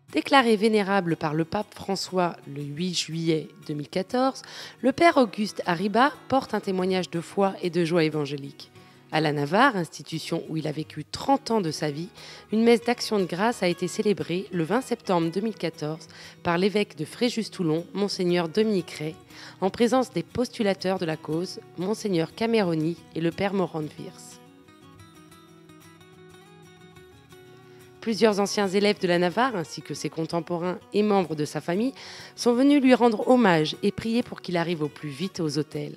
Déclaré vénérable par le pape François le 8 juillet 2014, le père Auguste Arribas porte un témoignage de foi et de joie évangélique. À la Navarre, institution où il a vécu 30 ans de sa vie, une messe d'action de grâce a été célébrée le 20 septembre 2014 par l'évêque de Fréjus-Toulon, Monseigneur Dominique Ray, en présence des postulateurs de la cause, Monseigneur Cameroni et le père Morand de Virs. Plusieurs anciens élèves de la Navarre, ainsi que ses contemporains et membres de sa famille, sont venus lui rendre hommage et prier pour qu'il arrive au plus vite aux autels.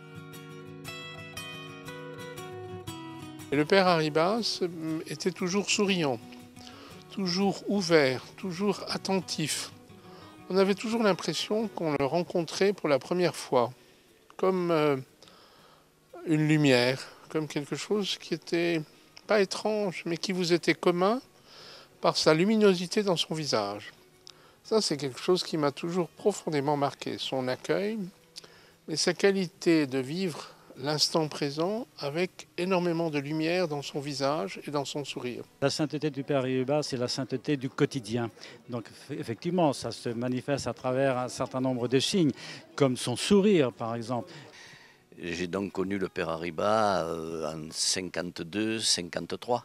Et le père Arribas était toujours souriant, toujours ouvert, toujours attentif. On avait toujours l'impression qu'on le rencontrait pour la première fois, comme une lumière, comme quelque chose qui était pas étrange, mais qui vous était commun par sa luminosité dans son visage. Ça, c'est quelque chose qui m'a toujours profondément marqué, son accueil et sa qualité de vivre l'instant présent avec énormément de lumière dans son visage et dans son sourire. La sainteté du Père Arribas, c'est la sainteté du quotidien. Donc effectivement, ça se manifeste à travers un certain nombre de signes, comme son sourire par exemple. J'ai donc connu le Père Arribas en 52-53,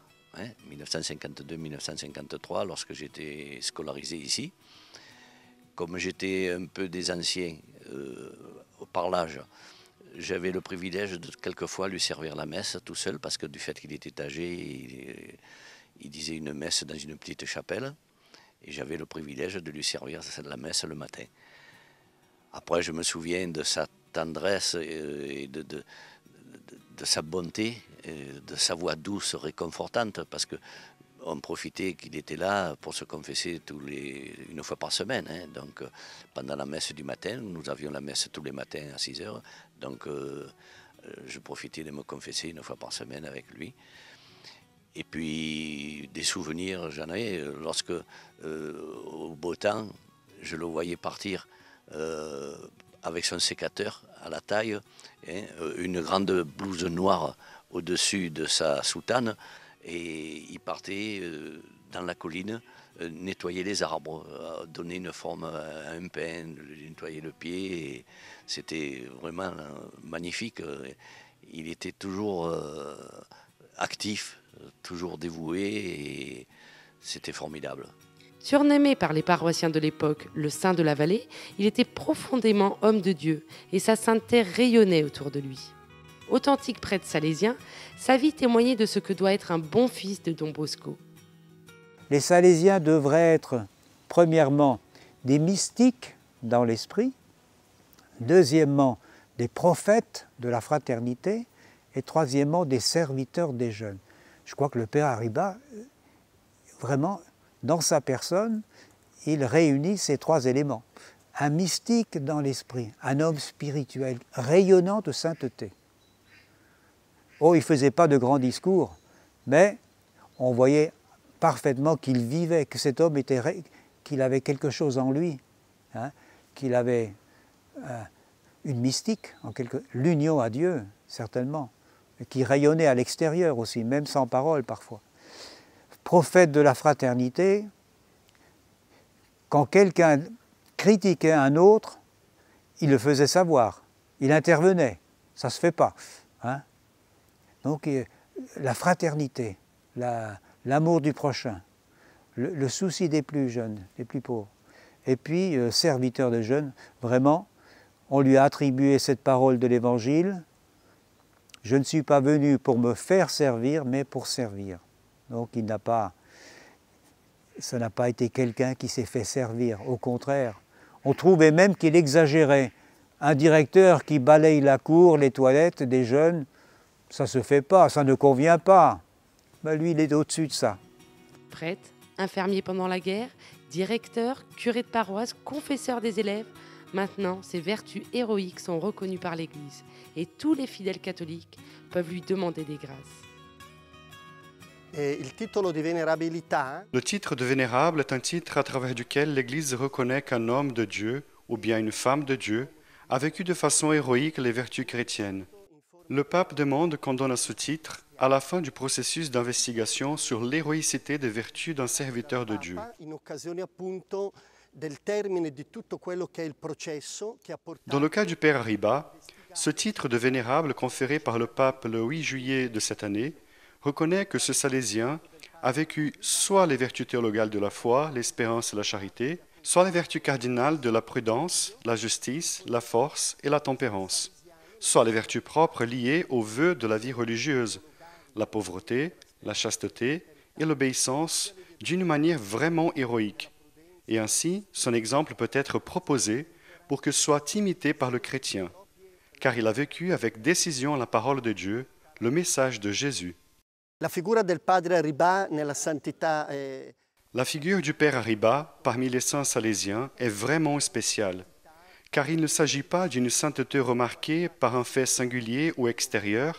1952-1953, lorsque j'étais scolarisé ici. Comme j'étais un peu des anciens par l'âge, j'avais le privilège de quelquefois lui servir la messe tout seul, parce que du fait qu'il était âgé, il disait une messe dans une petite chapelle, et j'avais le privilège de lui servir la messe le matin. Après, je me souviens de sa tendresse et de sa bonté, et de sa voix douce, réconfortante, parce que on profitait qu'il était là pour se confesser une fois par semaine. Donc, pendant la messe du matin, nous avions la messe tous les matins à 6 heures. Donc, je profitais de me confesser une fois par semaine avec lui. Et puis, des souvenirs, j'en ai. Lorsque, au beau temps, je le voyais partir avec son sécateur à la taille, une grande blouse noire au-dessus de sa soutane. Et il partait dans la colline nettoyer les arbres, donner une forme à un pin, nettoyer le pied. C'était vraiment magnifique. Il était toujours actif, toujours dévoué, et c'était formidable. Surnommé par les paroissiens de l'époque le Saint de la Vallée, il était profondément homme de Dieu et sa sainteté rayonnait autour de lui. Authentique prêtre salésien, sa vie témoignait de ce que doit être un bon fils de Don Bosco. Les Salésiens devraient être, premièrement, des mystiques dans l'esprit, deuxièmement, des prophètes de la fraternité, et troisièmement, des serviteurs des jeunes. Je crois que le Père Arribas, vraiment, dans sa personne, il réunit ces trois éléments. Un mystique dans l'esprit, un homme spirituel, rayonnant de sainteté. Oh, il ne faisait pas de grands discours, mais on voyait parfaitement qu'il vivait, que cet homme qu'il avait quelque chose en lui, qu'il avait une mystique, l'union à Dieu, certainement, qui rayonnait à l'extérieur aussi, même sans parole parfois. Prophète de la fraternité, quand quelqu'un critiquait un autre, il le faisait savoir, il intervenait, ça ne se fait pas. Donc la fraternité, l'amour du prochain, le souci des plus jeunes, des plus pauvres. Et puis, serviteur de jeunes, vraiment, on lui a attribué cette parole de l'Évangile. Je ne suis pas venu pour me faire servir, mais pour servir. Donc ça n'a pas été quelqu'un qui s'est fait servir, au contraire. On trouvait même qu'il exagérait. Un directeur qui balaye la cour, les toilettes des jeunes, ça ne se fait pas, ça ne convient pas. Ben lui, il est au-dessus de ça. Prêtre, infirmier pendant la guerre, directeur, curé de paroisse, confesseur des élèves, maintenant ses vertus héroïques sont reconnues par l'Église et tous les fidèles catholiques peuvent lui demander des grâces. Le titre de vénérable est un titre à travers duquel l'Église reconnaît qu'un homme de Dieu ou bien une femme de Dieu a vécu de façon héroïque les vertus chrétiennes. Le pape demande qu'on donne à ce titre à la fin du processus d'investigation sur l'héroïcité des vertus d'un serviteur de Dieu. Dans le cas du Père Ariba, ce titre de vénérable conféré par le pape le 8 juillet de cette année reconnaît que ce Salésien a vécu soit les vertus théologales de la foi, l'espérance et la charité, soit les vertus cardinales de la prudence, la justice, la force et la tempérance, soit les vertus propres liées aux vœux de la vie religieuse, la pauvreté, la chasteté et l'obéissance d'une manière vraiment héroïque. Et ainsi, son exemple peut être proposé pour que soit imité par le chrétien, car il a vécu avec décision la parole de Dieu, le message de Jésus. La figura del padre Ariba nella santità La figure du Père Ariba parmi les saints salésiens est vraiment spéciale, car il ne s'agit pas d'une sainteté remarquée par un fait singulier ou extérieur,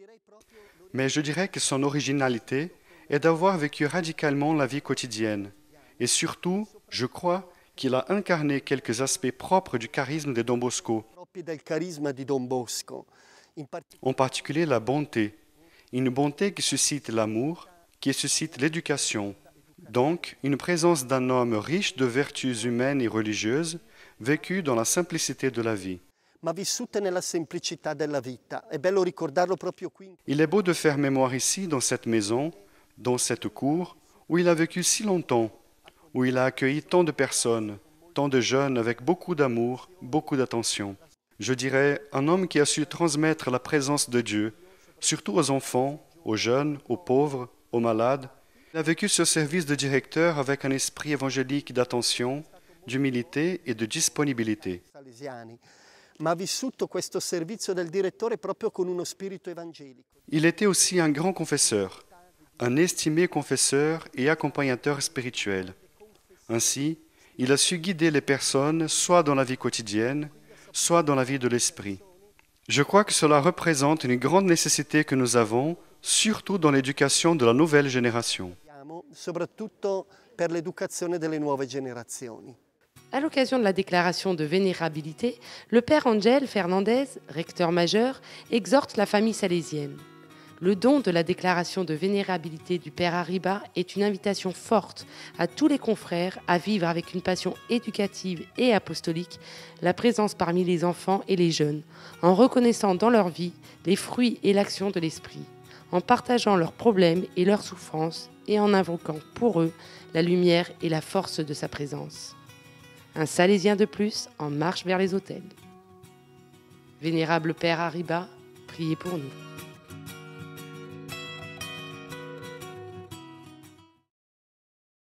mais je dirais que son originalité est d'avoir vécu radicalement la vie quotidienne. Et surtout, je crois qu'il a incarné quelques aspects propres du charisme de Don Bosco, del carisma di Don Bosco. en particulier la bonté, une bonté qui suscite l'amour, qui suscite l'éducation. Donc, une présence d'un homme riche de vertus humaines et religieuses, vécu dans la simplicité de la vie. Ma vissute nella semplicità della vita. È bello ricordarlo proprio qui. Il est beau de faire mémoire ici, dans cette maison, dans cette cour, où il a vécu si longtemps, où il a accueilli tant de personnes, tant de jeunes avec beaucoup d'amour, beaucoup d'attention. Je dirais un homme qui a su transmettre la présence de Dieu, surtout aux enfants, aux jeunes, aux pauvres, aux malades. Il a vécu ce service de directeur avec un esprit évangélique d'attention, d'humilité et de disponibilité. Salesiani. Ma ha vissuto questo servizio del direttore proprio con uno spirito evangelico. Il était aussi un grand confesseur, un estimé confesseur et accompagnateur spirituel. Ainsi, il a su guider les personnes soit dans la vie quotidienne, soit dans la vie de l'esprit. Je crois que cela représente une grande nécessité que nous avons, surtout dans l'éducation de la nouvelle génération. Soprattutto per l'educazione delle nuove generazioni. À l'occasion de la déclaration de vénérabilité, le père Angel Fernandez, recteur majeur, exhorte la famille salésienne. Le don de la déclaration de vénérabilité du père Ariba est une invitation forte à tous les confrères à vivre avec une passion éducative et apostolique la présence parmi les enfants et les jeunes, en reconnaissant dans leur vie les fruits et l'action de l'esprit, en partageant leurs problèmes et leurs souffrances et en invoquant pour eux la lumière et la force de sa présence. Un Salésien de plus en marche vers les autels. Vénérable Père Ariba, priez pour nous.